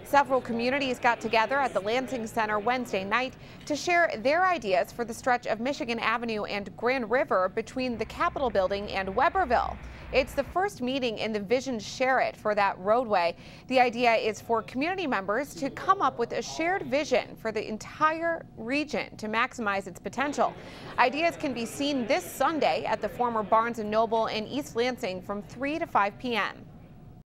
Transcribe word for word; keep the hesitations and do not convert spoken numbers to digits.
Several communities got together at the Lansing Center Wednesday night to share their ideas for the stretch of Michigan Avenue and Grand River between the Capitol Building and Weberville. It's the first meeting in the Vision Charrette for that roadway. The idea is for community members to come up with a shared vision for the entire region to maximize its potential. Ideas can be seen this Sunday at the former Barnes and Noble in East Lansing from three to five p m